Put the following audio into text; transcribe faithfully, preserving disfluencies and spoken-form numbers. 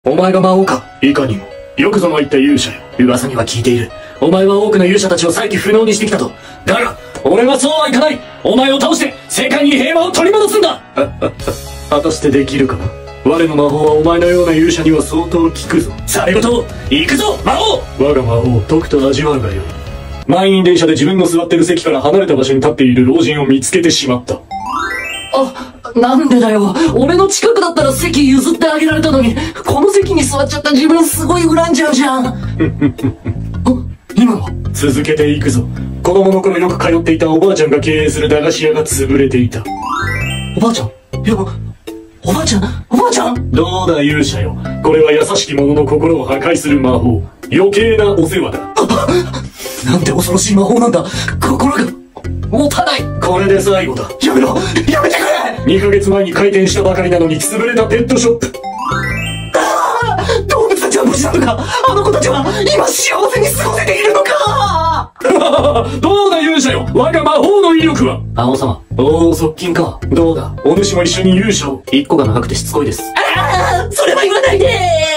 お前が魔王か。いかにも。よくぞ参った勇者よ。噂には聞いている。お前は多くの勇者たちを再起不能にしてきたと。だが、俺はそうはいかない。お前を倒して世界に平和を取り戻すんだ果たしてできるかな。我の魔法はお前のような勇者には相当効くぞ。されごと行くぞ魔王。我が魔法を解くと味わうがよい。満員電車で自分の座ってる席から離れた場所に立っている老人を見つけてしまった。あ、なんでだよ。俺の近くだったら席譲ってあげられたのに、この席に座っちゃった自分すごい恨んじゃうじゃん。今の続けていくぞ。子供の頃よく通っていたおばあちゃんが経営する駄菓子屋が潰れていた。おばあちゃんいや、おばあちゃんおばあちゃんどうだ勇者よ。これは優しき者の心を破壊する魔法。余計なお世話だ。なんて恐ろしい魔法なんだ。心が持たない。これで最後だ。やめろやめてくれ。にかげつまえに開店したばかりなのに潰れたペットショップ。ああ、動物たちは無事なのか。あの子たちは今幸せに過ごせているのか。どうだ勇者よ。我が魔法の威力は。魔王様。おお、側近か。どうだお主も一緒に勇者を。一個が長くてしつこいです。ああ、それは言わないで。